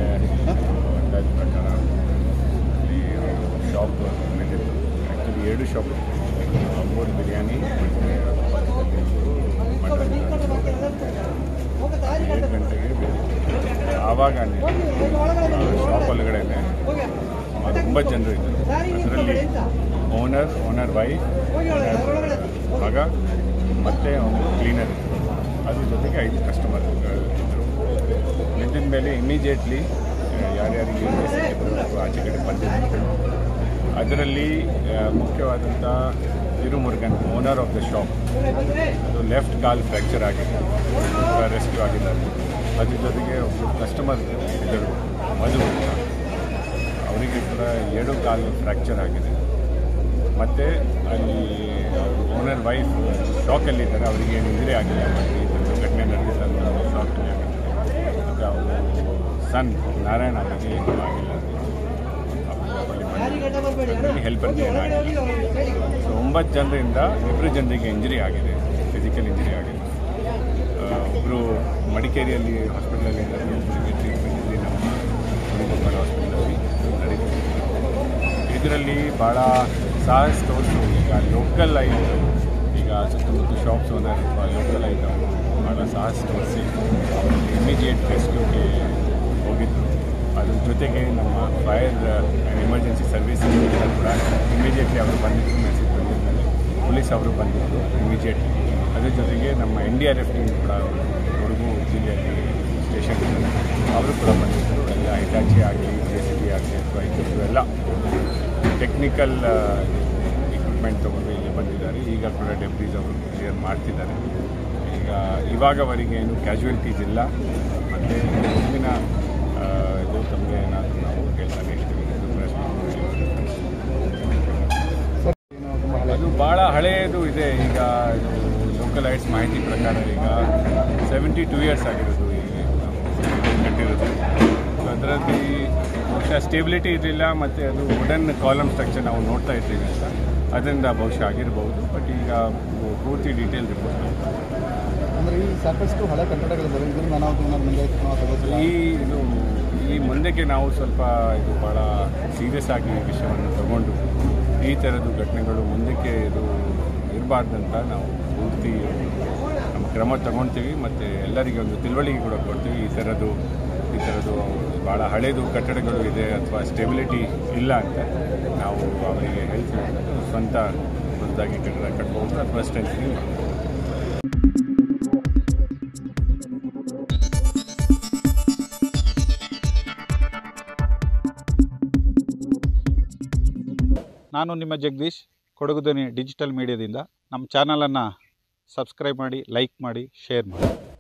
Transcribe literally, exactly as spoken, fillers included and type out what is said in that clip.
ಅಂದಾಜು ಪ್ರಕಾರ ಅಲ್ಲಿ ಶಾಪ್ ನಡೆದಿತ್ತು. ಆ್ಯಕ್ಚುಲಿ ಎರಡು ಶಾಪ್, ಮೂರು ಬಿರಿಯಾನಿ ಮತ್ತು ಮಟನ್ ಏಳು ಗಂಟೆಗೆ ಬಿದ್ದಿತ್ತು. ಆವಾಗನೇ ಶಾಪ್ ಒಳಗಡೆ ಸುಮಾರು ಒಂಬತ್ತು ಜನರು ಇದ್ದರು. ಅದರಲ್ಲಿ ಓನರ್ ಓನರ್ ವೈಫ್ ಓನರ್ ಮಗ ಮತ್ತು ಒಂದು ಕ್ಲೀನರ್ ಇದ್ದರು. ಅದ್ರ ಜೊತೆಗೆ ಐದು ಕಸ್ಟಮರ್ ಇದ್ದರು. ನಿಂತಿದ ಮೇಲೆ ಇಮಿಡಿಯೇಟ್ಲಿ ಯಾರ್ಯಾರಿಗೆ ಆಚೆ ಕಡೆ ಬಂದಿದ್ರು. ಅದರಲ್ಲಿ ಮುಖ್ಯವಾದಂಥ Tirumurugan owner of the shop, ಅದು ಲೆಫ್ಟ್ ಕಾಲ್ ಫ್ರ್ಯಾಕ್ಚರ್ ಆಗಿದೆ, ರೆಸ್ಕ್ಯೂ ಆಗಿದ್ದಾರೆ. ಅದ್ರ ಜೊತೆಗೆ ಒಬ್ಬರು ಕಸ್ಟಮರ್ ಇದ್ದರು, ಮಧು ಅಂತ, ಅವರಿಗೆ ಕೂಡ ಎರಡು ಕಾಲು ಫ್ರ್ಯಾಕ್ಚರ್ ಆಗಿದೆ. ಮತ್ತು ಅಲ್ಲಿ ಓನರ್ ವೈಫ್ ಶಾಕಲ್ಲಿದ್ದಾರೆ, ಅವರಿಗೆ ಏನು ಇಂಜರಿ ಆಗಿಲ್ಲ. ಮತ್ತು ಇದೊಂದು ಘಟನೆ ನಡೆದಿಲ್ಲ, ಶಾಕಲ್ಲಿ ಆಗಿದ್ದಾರೆ. ಮತ್ತು ಅವರು ಸನ್ ನಾರಾಯಣ ಅವರಿಗೆ ಏನೂ ಆಗಿಲ್ಲ, ಹೆಲ್ಪರ್ಗೆ ಏನಾಗಿಲ್ಲ. ಸೊ ಒಂಬತ್ತು ಜನರಿಂದ ಇಬ್ಬರು ಜನರಿಗೆ ಇಂಜರಿ ಆಗಿದೆ, ಫಿಸಿಕಲ್ ಇಂಜರಿ ಆಗಿದೆ. ಒಬ್ಬರು ಮಡಿಕೇರಿಯಲ್ಲಿ ಹಾಸ್ಪಿಟಲಲ್ಲಿ ಇದ್ದಾರೆ, ಒಬ್ಬರಿಗೆ ಟ್ರೀಟ್ಮೆಂಟಲ್ಲಿ ನಮ್ಮ ಗೋಪಾಲ್ ಹಾಸ್ಪಿಟಲಲ್ಲಿ ನಡೀತಿದೆ. ಇದರಲ್ಲಿ ಭಾಳ ಸಾಹಸ ತೋರಿಸು. ಈಗ ಲೋಕಲ್ ಐಟಮ್, ಈಗ ಸುತ್ತಮುತ್ತ ಶಾಪ್ಸ್ ಓನರ್ ಅಥವಾ ಲೋಕಲ್ ಐಟಮ್ ಭಾಳ ಸಾಹಸ ತೋರಿಸಿ ಅವರಿಗೆ ಇಮಿಡಿಯೇಟ್ ರೆಸ್ಕ್ಯೂಗೆ ಹೋಗಿದ್ದರು. ಅದ್ರ ಜೊತೆಗೆ ನಮ್ಮ ಫೈರ್ ಆ್ಯಂಡ್ ಎಮರ್ಜೆನ್ಸಿ ಸರ್ವಿಸಸ್ ಕೂಡ ಇಮಿಡಿಯೇಟ್ಲಿ ಅವರು ಬಂದಿದ್ದರು. ಮೆಸೇಜ್ ಬಂದಿದ್ದ ಮೇಲೆ ಪೊಲೀಸ್ ಅವರು ಬಂದಿದ್ದರು ಇಮಿಡಿಯೇಟ್ಲಿ. ಅದ್ರ ಜೊತೆಗೆ ನಮ್ಮ N D R F team ಕೂಡ ಕೊಡಗು ಜಿಲ್ಲೆಯಲ್ಲಿ ಸ್ಟೇಷನ್ ಇದ್ದಾರೆ, ಅವರು ಕೂಡ ಬಂದಿದ್ದರು. ಎಲ್ಲ ಹಿಟಾಚಿ ಆಗಲಿ, ಜೆ ಸಿ ಬಿ ಆಗಲಿ ಅಥವಾ ಇದು ಎಲ್ಲ ಟೆಕ್ನಿಕಲ್ ಇಕ್ವಿಪ್ಮೆಂಟ್ ತೊಗೊಂಡು ಇಲ್ಲಿ ಬಂದಿದ್ದಾರೆ. ಈಗ ಕೂಡ ಡೆಬ್ರೀಸ್ ಅವರು ಕ್ಲಿಯರ್ ಮಾಡ್ತಿದ್ದಾರೆ. ಈಗ ಇವಾಗವರೆಗೆ ಏನು ಕ್ಯಾಶುಯಾಲಿಟೀಸ್ ಇಲ್ಲ. ಮತ್ತು ಮುಂದಿನ ಇದು ತಮಗೆ ಏನಾದರೂ ನಾವು ಹೇಳ್ತಾನೆ ಇರ್ತೀವಿ. ಅದು ಭಾಳ ಹಳೆಯದು ಇದೆ. ಈಗ ಇದು ಲೋಕಲ್ ಐಟ್ಸ್ ಮಾಹಿತಿ ಪ್ರಕಾರ ಈಗ ಸೆವೆಂಟಿ ಟೂ ಇಯರ್ಸ್ ಆಗಿರೋದು ಈಗ ಕಟ್ಟಿರೋದು. ಅದರಲ್ಲಿ ಬಹುಶಃ ಸ್ಟೇಬಿಲಿಟಿ ಇರಲಿಲ್ಲ, ಮತ್ತು ಅದು ವುಡನ್ ಕಾಲಮ್ ಸ್ಟ್ರಕ್ಚರ್ ನಾವು ನೋಡ್ತಾ ಇದ್ದೀವಿ ಅಂತ, ಅದರಿಂದ ಬಹುಶಃ ಆಗಿರ್ಬೋದು. ಬಟ್ ಈಗ ಪೂರ್ತಿ ಡೀಟೇಲ್ ರಿಪೋರ್ಟ್ ಅಂದರೆ ಈ ಸಾಕಷ್ಟು ಹಳೆ ಕಟ್ಟಡಗಳಿದ್ದಾವೆ, ಇದನ್ನು ನಾನು ಮುಂದೆ ಈ ಇದು ಈ ಮುಂದಕ್ಕೆ ನಾವು ಸ್ವಲ್ಪ ಇದು ಭಾಳ ಸೀರಿಯಸ್ ಆಗಿ ಈ ವಿಷಯವನ್ನು ತಗೊಂಡು ಈ ಥರದ್ದು ಘಟನೆಗಳು ಮುಂದಕ್ಕೆ ಇದು ಇರಬಾರ್ದಂತ ನಾವು ಪೂರ್ತಿ ನಮ್ಮ ಕ್ರಮ ತಗೊಳ್ತೀವಿ. ಮತ್ತು ಎಲ್ಲರಿಗೆ ಒಂದು ತಿಳುವಳಿಕೆ ಕೂಡ ಕೊಡ್ತೀವಿ. ಈ ಥರದ್ದು ಈ ಥರದ್ದು ಭಾಳ ಹಳೆಯದು ಕಟ್ಟಡಗಳು ಇದೆ ಅಥವಾ ಸ್ಟೆಬಿಲಿಟಿ ಇಲ್ಲ ಅಂತ ನಾವು ಅವರಿಗೆ ಹೇಳ್ತೀವಿ. ಸ್ವಂತ ಹೊಸದಾಗಿ ಕಟ್ಟಡ ಕಟ್ಬೋದು ಅಥವಾ ಸ್ಟ್ರೆಂಥನಿಂಗ್ ಮಾಡ್ಬೋದು. ನಾನು ನಿಮ್ಮ ಜಗದೀಶ್, ಕೊಡಗು ಧ್ವನಿ ಡಿಜಿಟಲ್ ಮೀಡಿಯಾದಿಂದ. ನಮ್ಮ ಚಾನಲನ್ನು ಸಬ್ಸ್ಕ್ರೈಬ್ ಮಾಡಿ, ಲೈಕ್ ಮಾಡಿ, ಶೇರ್ ಮಾಡಿ.